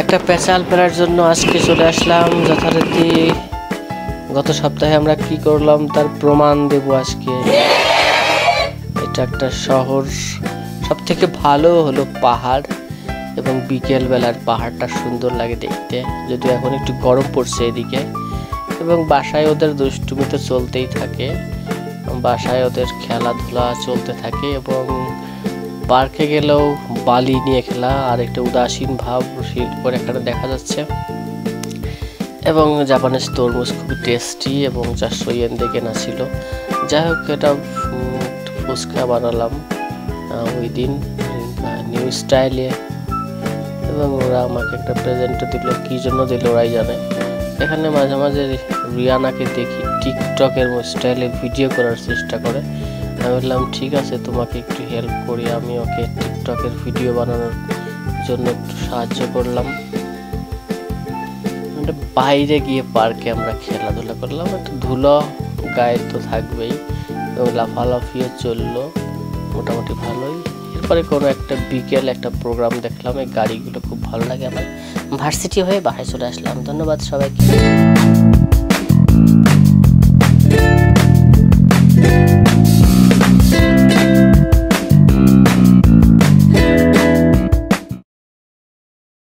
একটা পেঁচাল ফেলার জন্য আজকে চলে আসলাম যথারীতি। গত সপ্তাহে আমরা কি করলাম তার প্রমাণ দেব আজকে। এটা একটা শহর, সব থেকে ভালো হলো পাহাড়, এবং বিকেল বেলার পাহাড়টা সুন্দর লাগে দেখতে, যদিও এখন একটু গরম পড়ছে এদিকে। এবং বাসায় ওদের দুষ্টুমি তো চলতেই থাকে, বাসায় ওদের খেলাধুলা চলতে থাকে, এবং পার্কে গেলেও বালি নিয়ে খেলা আর একটা উদাসীন ভাব করে এখানে দেখা যাচ্ছে। এবং জাপানিজ তরমুজ খুবই টেস্টি, এবং 400 ইয়েন দিয়ে কেনা ছিল। যাই হোক, এটা ফুচকা বানালাম ওই দিন নিউ স্টাইলে, এবং ওরা আমাকে একটা প্রেজেন্টও দিল, কী জন্য দিল ওরাই জানে। এখানে মাঝে মাঝে রিয়ানাকে দেখি টিকটকের স্টাইলে ভিডিও করার চেষ্টা করে। আমি বললাম ঠিক আছে, তোমাকে একটু হেল্প করি। আমি ওকে টিকটকের ভিডিও বানানোর জন্য একটু সাহায্য করলাম। বাইরে গিয়ে পার্কে আমরা খেলাধুলা করলাম, একটু ধুলো গায়ে তো থাকবেই, এবং লাফালাফিও চললো মোটামুটি ভালোই। এরপরে কোনো একটা বিকেল একটা প্রোগ্রাম দেখলাম। এই গাড়িগুলো খুব ভালো লাগে আমার। ভার্সিটি হয়ে বাসায় চলে আসলাম। ধন্যবাদ সবাইকে।